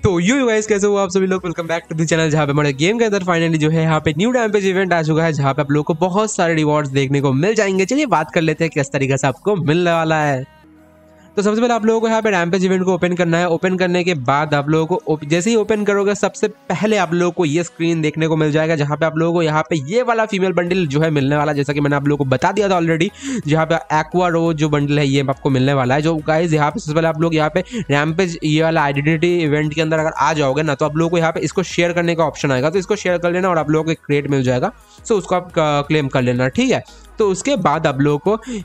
तो you guys कैसे हो आप सभी लोग, welcome back to the channel जहां पे हमारे गेम के अंदर फाइनली जो है यहाँ पे न्यू रैम्पेज इवेंट आ चुका है, जहां पे आप लोगों को बहुत सारे रिवॉर्ड्स देखने को मिल जाएंगे। चलिए बात कर लेते हैं किस तरीके से आपको मिलने वाला है। तो सबसे पहले आप लोगों को यहाँ पे रैम्पेज इवेंट को ओपन करना है। ओपन करने के बाद आप लोगों को जैसे ही ओपन करोगे सबसे पहले आप लोगों को ये स्क्रीन देखने को मिल जाएगा, जहाँ पे आप लोगों को यहाँ पे ये वाला फीमेल बंडल जो है मिलने वाला, जैसा कि मैंने आप लोगों को बता दिया था ऑलरेडी। जहाँ पे एक्वा रोज जो बंडल है ये आपको मिलने वाला है। जो गाइस यहाँ पे सबसे पहले आप लोग यहाँ पे रैम्पेज ये वाला आइडेंटिटी इवेंट के अंदर अगर आ जाओगे ना, तो आप लोगों को यहाँ पे इसको शेयर करने का ऑप्शन आएगा। तो इसको शेयर कर लेना और आप लोगों को एक क्रेट मिल जाएगा, सो उसको आप क्लेम कर लेना, ठीक है। तो उसके बाद आप लोगों को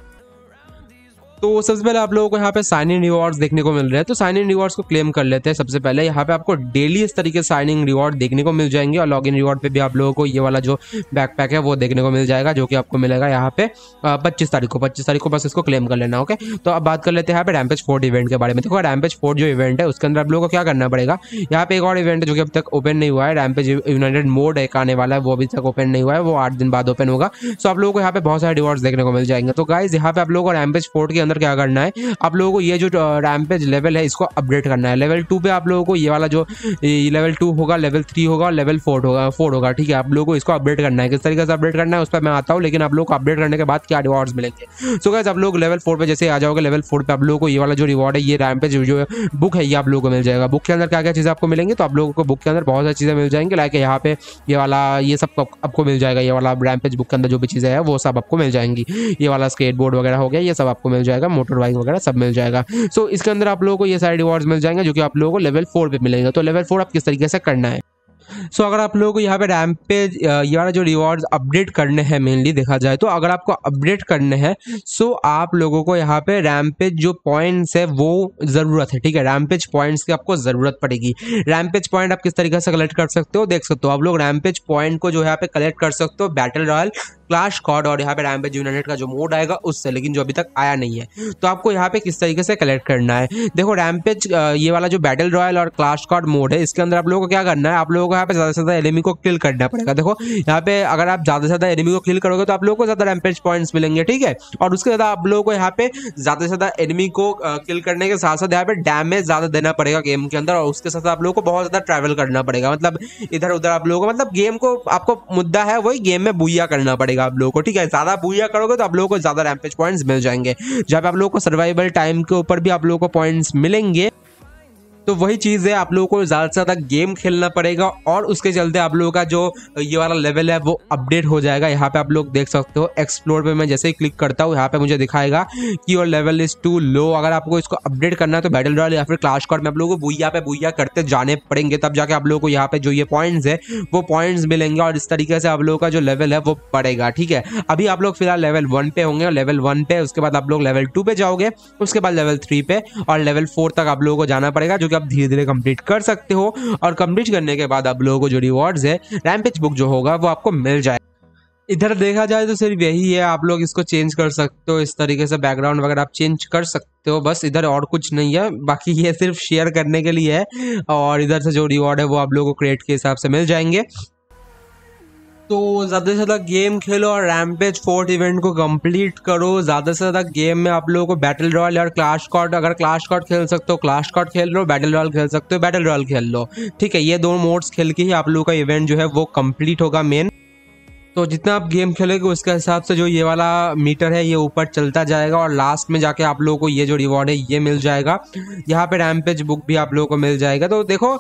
सबसे पहले आप लोगों को यहाँ पे साइन इन रिवॉर्ड्स देखने को मिल रहे हैं। तो साइन इन रिवॉर्ड्स को क्लेम कर लेते हैं। सबसे पहले यहाँ पे आपको डेली इस तरीके से साइन इन रिवॉर्ड देखने को मिल जाएंगे, और लॉग इन रिवॉर्ड पे भी आप लोगों को ये वाला जो बैकपैक है वो देखने को मिल जाएगा, जो कि आपको मिलेगा यहाँ पे 25 तारीख को बस इसको क्लेम कर लेना। ओके, तो अब बात कर लेते हैं यहाँ पे रैम्पेज फोर्ट इवेंट के बारे में। देखो रैम्पेज फोर्ट जो इवेंट है उसके अंदर आप लोगों को क्या करना पड़ेगा, यहाँ पे एक और इवेंट है जो कि अब तक ओपन नहीं हुआ है। रैम्पेज यूनाइटेड मोड एक आने वाला है, वो अभी तक ओपन नहीं हुआ है, वो 8 दिन बाद ओपन होगा। सो आप लोगों को यहाँ पे बहुत सारे रिवॉर्ड्स देखने को मिल जाएंगे। तो गाइज यहाँ पे आप लोगों को रैम्पेज फोर्ट के अंदर क्या करना है, आप लोगों को ये जो रैम्पेज लेवल है इसको अपडेट करना है। लेवल 2 पे आप लोगों को ये वाला जो लेवल 2 होगा, लेवल 3 होगा और लेवल 4 होगा, ठीक है। आप लोगों को इसको अपडेट करना है। किस तरीके से अपडेट करना है उस पर मैं आता हूँ, लेकिन आप लोगों को अपडेट करने के बाद क्या रिवॉर्ड्स मिलेंगे। सो गाइस आप लोग लेवल 4 पे जैसे आ जाओगे, लेवल 4 पे आप लोगों को ये वाला जो रिवॉर्ड है, ये रैम्पेज जो बुक है ये आप लोगों को मिल जाएगा। बुक के अंदर क्या क्या चीज़ें आपको मिलेंगी, तो आप लोगों को बुक के अंदर बहुत सारी चीज़ें मिल जाएंगी। लाइक यहाँ पे ये वाला ये सब आपको मिल जाएगा। ये वाला रैम्पेज बुक के अंदर जो भी चीज़ें है वो सब आपको मिल जाएंगी। ये वाला स्केटबोर्ड वगैरह हो गया, ये सब आपको मिल जाएगा। मोटर बाइक वगैरह सब मिल जाएगा। सो इसके अंदर आप लोगों को ये सारे रिवॉर्ड्स मिल जाएंगे, जो कि आप लोगों को लेवल 4 पे मिलेंगे। तो लेवल 4 आप किस तरीके से करना है, सो अगर आप लोगों को यहाँ पे रैम्पेज ये वाला जो रिवॉर्ड्स अपडेट करने हैं, मेनली देखा जाए तो अगर आपको अपडेट करने हैं, सो आप लोगों को यहाँ पे रैम्पेज जो पॉइंट्स है वो ज़रूरत है, ठीक है। रैम्पेज पॉइंट्स की आपको ज़रूरत पड़ेगी। रैम्पेज पॉइंट आप किस तरीके से कलेक्ट कर सकते हो, देख सकते हो आप लोग रैम्पेज पॉइंट को जो यहाँ पे कलेक्ट कर सकते हो बैटल रॉयल, क्लैश स्क्वाड और यहाँ पे रैम्पेज यूनाइटेड का जो मोड आएगा उससे, लेकिन जो अभी तक आया नहीं है। तो आपको यहाँ पे किस तरीके से कलेक्ट करना है, देखो रैम्पेज ये वाला जो बैटल रॉयल और क्लैश स्क्वाड मोड है, इसके अंदर आप लोगों को क्या करना है, आप लोगों को यहाँ पे ज़्यादा से ज़्यादा एनिमी को किल करना पड़ेगा। देखो यहाँ पे अगर आप ज़्यादा से ज़्यादा एनिमी को किल करोगे तो आप लोगों को ज़्यादा रैम्पेज पॉइंट्स मिलेंगे, ठीक है। और उसके ज़्यादा आप लोगों को यहाँ पे ज़्यादा से ज़्यादा एनिमी को किल करने के साथ साथ यहाँ पे डैमेज ज़्यादा देना पड़ेगा गेम के अंदर, और उसके साथ आप लोगों को बहुत ज़्यादा ट्रैवल करना पड़ेगा। मतलब इधर उधर आप लोगों को, मतलब गेम को आपको मुद्दा है वही गेम में बुइया करना पड़ेगा आप लोगों को, ठीक है। ज़्यादा बुइया करोगे तो आप लोगों को ज़्यादा रैम्पेज पॉइंट्स मिल जाएंगे। जब आप लोगों को सर्वाइवल टाइम के ऊपर भी आप लोगों को पॉइंट्स मिलेंगे, तो वही चीज़ है, आप लोगों को ज़्यादा से ज़्यादा गेम खेलना पड़ेगा, और उसके चलते आप लोगों का जो ये वाला लेवल है वो अपडेट हो जाएगा। यहाँ पे आप लोग देख सकते हो एक्सप्लोर पे मैं जैसे ही क्लिक करता हूँ, यहाँ पे मुझे दिखाएगा कि your level is too low. अगर आपको इसको अपडेट करना है तो बैटल रॉयल या फिर क्लैश स्क्वाड में आप लोगों को बुइया करते जाने पड़ेंगे, तब जाके आप लोगों को यहाँ पे जो ये पॉइंट्स है वो पॉइंट्स मिलेंगे, और इस तरीके से आप लोगों का जो लेवल है वो बढ़ेगा, ठीक है। अभी आप लोग फिलहाल लेवल 1 पे होंगे, और लेवल 1 पे उसके बाद आप लोग लेवल 2 पे जाओगे, उसके बाद लेवल 3 पे और लेवल 4 तक आप लोगों को जाना पड़ेगा, जो कि आप धीरे धीरे कंप्लीट कर सकते हो। और कंप्लीट करने के बाद आप लोगों को जो रिवॉर्ड्स है, रैम्पेज बुक जो होगा वो आपको मिल जाए। इधर देखा जाए तो सिर्फ यही है, आप लोग इसको चेंज कर सकते हो, इस तरीके से बैकग्राउंड वगैरह आप चेंज कर सकते हो, बस इधर और कुछ नहीं है। बाकी ये सिर्फ शेयर करने के लिए है, और इधर से जो रिवॉर्ड है वो आप लोगों को क्रेट के हिसाब से मिल जाएंगे। तो ज़्यादा से ज़्यादा गेम खेलो और रैम्पेज फोर्ट इवेंट को कंप्लीट करो। ज़्यादा से ज़्यादा गेम में आप लोगों को बैटल रॉयल और क्लैश स्क्वाड, अगर क्लैश स्क्वाड खेल सकते हो क्लैश स्क्वाड खेल लो, बैटल रॉयल खेल सकते हो बैटल रॉयल खेल लो, ठीक है। ये दोनों मोड्स खेल के ही आप लोगों का इवेंट जो है वो कंप्लीट होगा मेन। तो जितना आप गेम खेलोगे उसके हिसाब से जो ये वाला मीटर है ये ऊपर चलता जाएगा, और लास्ट में जाके आप लोगों को ये जो रिवॉर्ड है ये मिल जाएगा। यहाँ पे रैम्पेज बुक भी आप लोगों को मिल जाएगा। तो देखो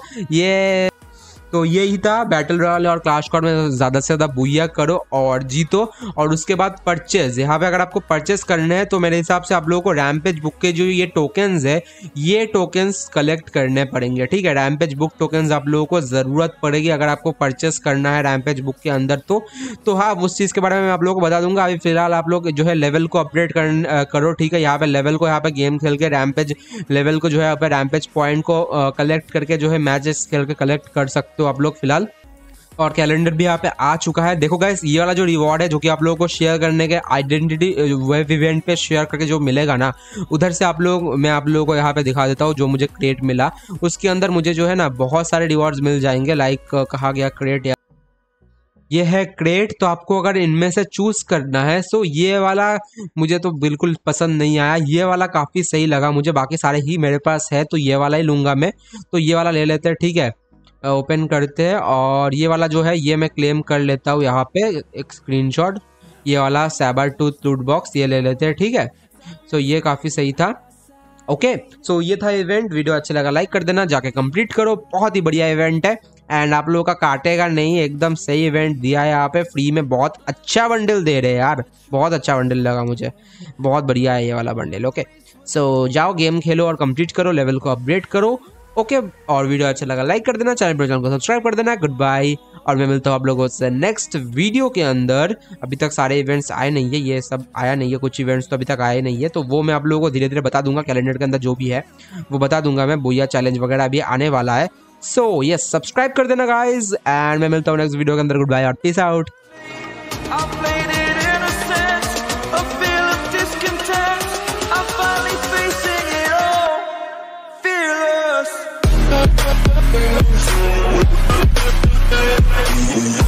यही था, बैटल रॉयल और क्लैश स्क्वाड में ज़्यादा से ज़्यादा बुइया करो और जीतो। और उसके बाद परचेज, यहाँ पे अगर आपको परचेस करने हैं तो मेरे हिसाब से आप लोगों को रैम्पेज बुक के जो ये टोकन्स है ये टोकन्स कलेक्ट करने पड़ेंगे, ठीक है। रैम्पेज बुक टोकन्स आप लोगों को ज़रूरत पड़ेगी अगर आपको परचेस करना है रैम्पेज बुक के अंदर। तो हाँ, उस चीज़ के बारे में मैं आप लोगों को बता दूंगा। अभी फिलहाल आप लोग जो है लेवल को अपडेट करो, ठीक है। यहाँ पे लेवल को यहाँ पे गेम खेल के रैम्पेज लेवल को जो है यहाँ पे रैम्पेज पॉइंट को कलेक्ट करके जो है मैचेस खेल के कलेक्ट कर सकते हो आप लोग फिलहाल। और कैलेंडर भी यहाँ पे आ चुका है। देखो गाइस, ये वाला जो रिवॉर्ड है जो कि आप लोगों को शेयर करने के आइडेंटिटी वेब इवेंट पे शेयर करके जो मिलेगा ना, उधर से मैं आप लोगों को यहाँ पे दिखा देता हूँ जो मुझे क्रेट मिला। उसके अंदर मुझे जो है ना बहुत सारे रिवॉर्ड्स मिल जाएंगे। लाइक कहा गया क्रेट ये है क्रेट। तो आपको अगर इनमें से चूज करना है, सो ये वाला मुझे तो बिल्कुल पसंद नहीं आया, ये वाला काफ़ी सही लगा मुझे, बाकी सारे ही मेरे पास है तो ये वाला ही लूँगा मैं। तो ये वाला ले लेते हैं, ठीक है। ओपन करते हैं और ये वाला जो है ये मैं क्लेम कर लेता हूँ यहाँ पे एक स्क्रीनशॉट। ये वाला सैबर टूथ लूट बॉक्स ये ले लेते हैं, ठीक है। सो ये काफ़ी सही था। ओके सो ये था इवेंट। वीडियो अच्छा लगा लाइक कर देना, जाके कंप्लीट करो, बहुत ही बढ़िया इवेंट है एंड आप लोगों का काटेगा नहीं, एकदम सही इवेंट दिया है यहाँ पे फ्री में। बहुत अच्छा बंडल दे रहे हैं यार, बहुत अच्छा बंडल लगा मुझे, बहुत बढ़िया है ये वाला बंडल। ओके सो जाओ गेम खेलो और कंप्लीट करो, लेवल को अपग्रेड करो। ओके और वीडियो अच्छा लगा लाइक कर देना, चैनल को सब्सक्राइब कर देना। गुड बाय और मैं मिलता हूँ आप लोगों से नेक्स्ट वीडियो के अंदर। अभी तक सारे इवेंट्स आए नहीं है, ये सब आया नहीं है, कुछ इवेंट्स तो अभी तक आए नहीं है, तो वो मैं आप लोगों को धीरे धीरे बता दूंगा। कैलेंडर के अंदर जो भी है वो बता दूंगा मैं, बोया चैलेंज वगैरह अभी आने वाला है। सो यस सब्सक्राइब कर देना गाइज एंड मैं मिलता हूँ नेक्स्ट वीडियो के अंदर। गुड बाय और peace out. We'll be right back.